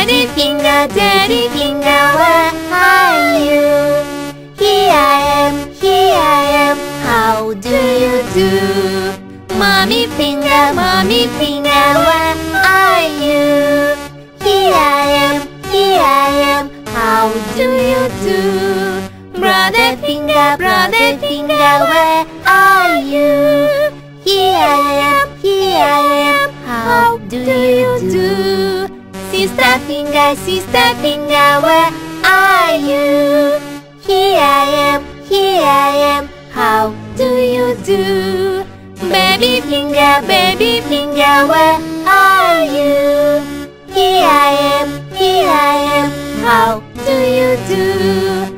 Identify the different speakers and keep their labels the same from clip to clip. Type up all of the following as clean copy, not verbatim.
Speaker 1: Daddy finger, where are you? Here I am, how do you do? Mommy finger, where are you? Here I am, how do you do? Brother finger, where are you? Here I am, how do you do? Sister finger, where are you? Here I am, how do you do? Baby finger, where are you? Here I am, how do you do?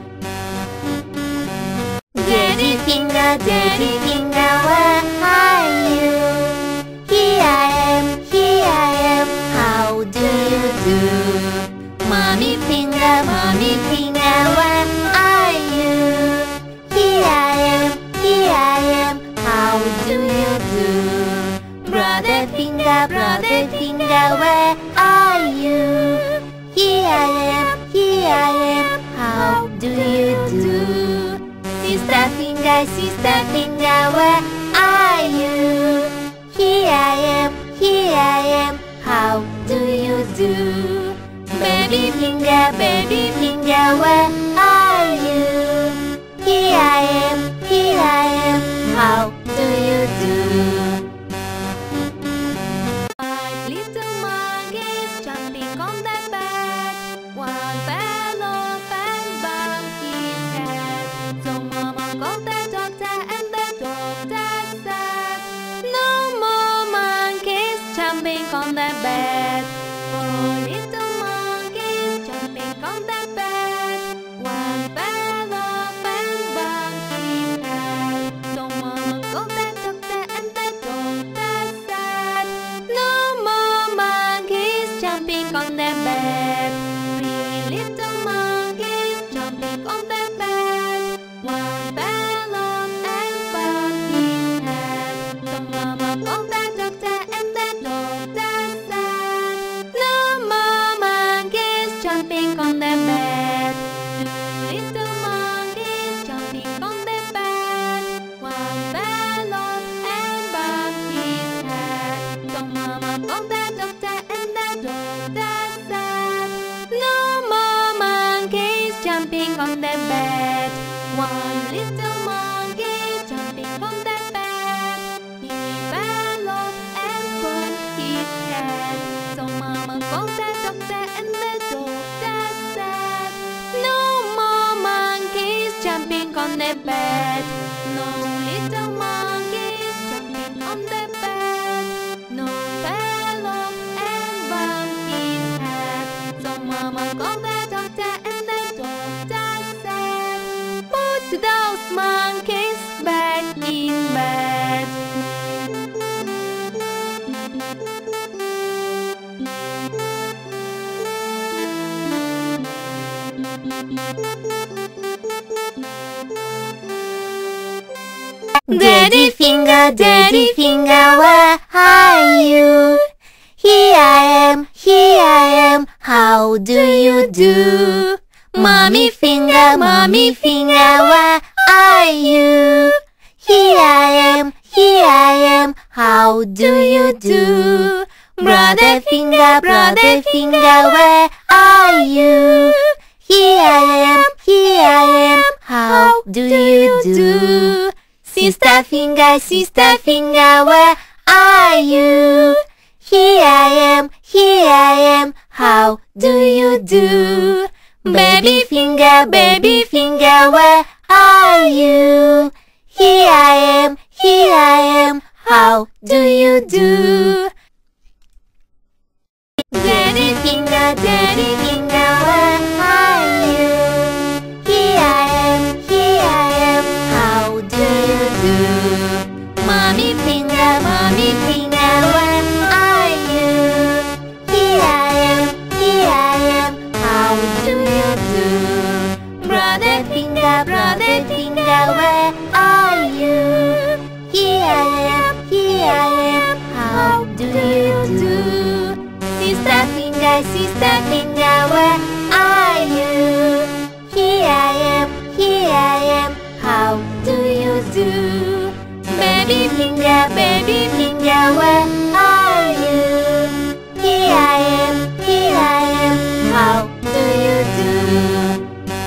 Speaker 1: Daddy finger, where are you? Here I am, how do you do? Mommy finger, where are you? Here I am, how do you do? Brother finger, where are you? Here I am, how do you do? Sister finger, where are you? Here I am, how do you do? Baby finger, where are you? Here I am, how do you do? Five little monkeys jumping on the bed. One fell off and bumped his head. So Mama called the doctor and the doctor said, no more monkeys jumping on the bed. Four little monkeys jumping on the bed. One fell off and bumped his head. So Mama called the doctor and the doctor said, no more monkeys jumping on the bed. Three little monkeys jumping on the bed. One fell off and bumped his head. So Mama called the doctor and the doctor said, no more monkeys jumping on the bed. Two little monkeys jumping on the bed. One fell off and bumped his head. So Mama called the doctor and the doctor said, no more monkeys jumping on the bed. One little monkey jumping on the bed. He fell off and bumped his head. So Mama called the doctor and the doctor said, no more monkeys jumping on the bed. No little monkeys jumping on the bed. No fell off and bumped his head. So Mama called the doctor and the doctor said, put those monkeys back in bed. Daddy finger, where are you? Here I am, how do you do? Mommy finger, where are you? Here I am, how do you do? Brother finger, where are you? Here I am, how do you do? Sister finger, where are you? Here I am, how do you do? Baby finger, where are you? Here I am, how do you do? Daddy finger, where are you? Here I am, how do you do? Mommy finger, where are you? Here I am, how do you do? Brother finger, where are you? Here I am, how do you do? Sister Sister finger, where are you? Here I am, here I am. How do you do? Baby finger, where are you? Here I am, here I am. How do you do?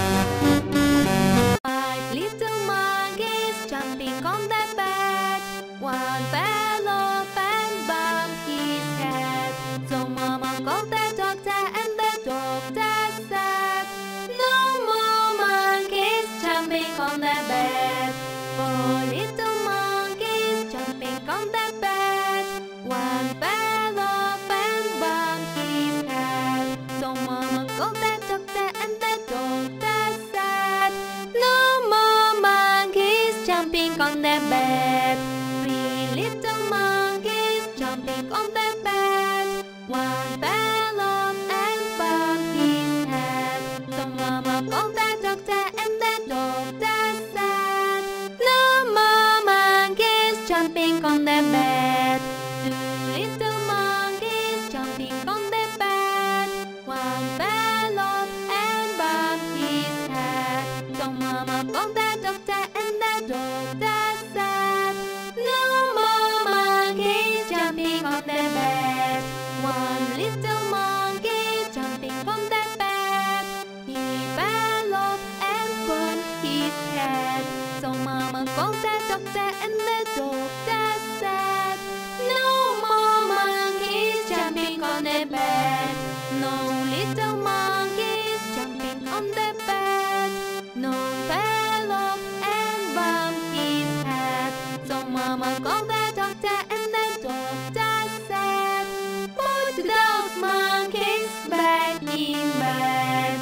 Speaker 1: 5 little monkeys jumping on the bed. One fell off and bumped his head. So Mama called the doctor and the doctor said, no more monkeys jumping on the bed. 4 little monkeys jumping on the bed. One fell off and bumped his head. So Mama called the doctor and the doctor said, no more monkeys jumping on the bed. 3 little monkeys jumping on the bed. One fell off and bumped his head. So Mama called the doctor and the doctor said, no more monkeys jumping on the bed. 2 little monkeys jumping on the bed. One fell off and bumped his head. So Mama called the doctor and the doctor said, no more monkeys jumping on the bed. 1 little monkey jumping on the bed. He fell off and bumped his head. So Mama called the doctor and the doctor said, no more monkeys jumping on the bed. No little monkeys jumping on the bed. No fell off and bumped his head. So Mama called the doctor and the doctor said, put those monkeys back in bed.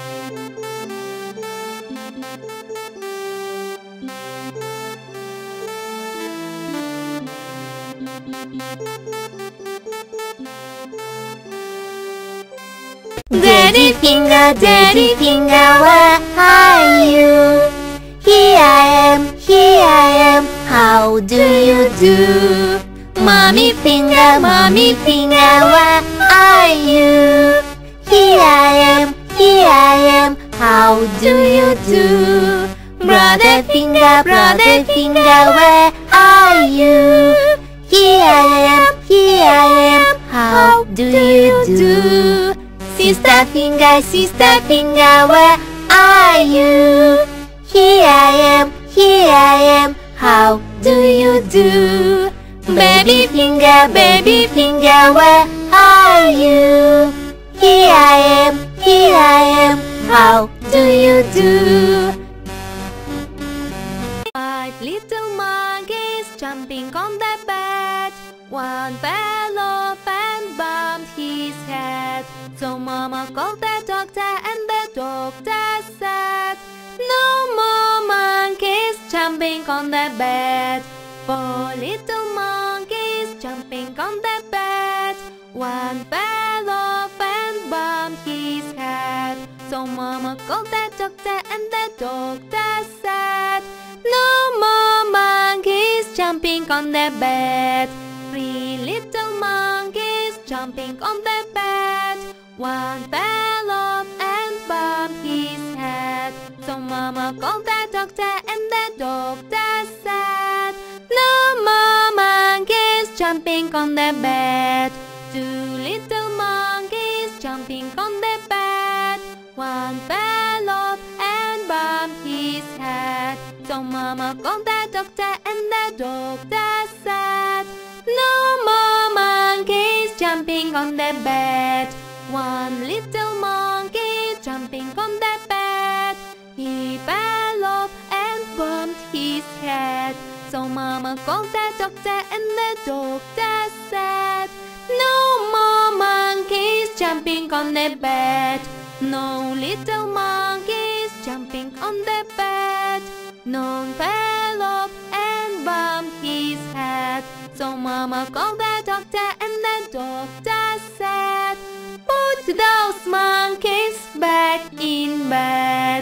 Speaker 1: Daddy finger, where are you? Here I am, how do you do? Mommy finger, where are you? Here I am, how do you do? Brother finger, where are you? Here I am, how do you do? Sister finger, where are you? Here I am, how do you do? Baby finger, where are you? Here I am, how do you do? 5 little monkeys jumping on the bed. One fell off and bumped his head. So Mama called the doctor and the doctor said, no more monkeys jumping on the bed. 4 little monkeys jumping on the bed. One fell off and bumped his head. So Mama called the doctor and the doctor said, no more monkeys jumping on the bed. 3 little monkeys jumping on the bed. One fell off and bumped his head. So Mama called the doctor and the doctor said, no more monkeys jumping on the bed. 2 little monkeys jumping on the bed. One fell off and bumped his head. So Mama called the doctor and the doctor said, no more monkeys jumping on the bed. 1 little monkey jumping on the bed. He fell off and bumped his head. So Mama called the doctor and the doctor said, no more monkeys jumping on the bed. No little monkeys jumping on the bed. None fell off and bumped his head. So Mama called the doctor and the doctor said, put those monkeys back in bed.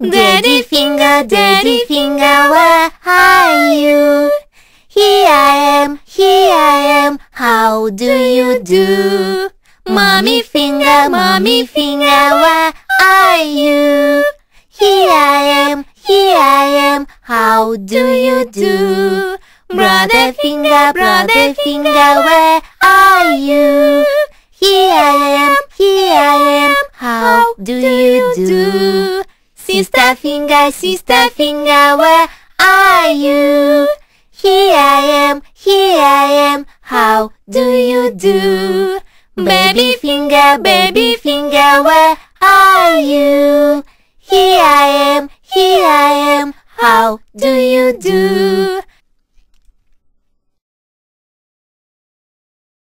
Speaker 2: Daddy finger, where are you? Here I am, how do you do? Mommy finger, where are you? Here I am, how do you do? Brother finger, where are you? Here I am, how do you do? Sister finger, where are you? Here I am, how do you do? Baby finger, where are you? Here I am, how do you do?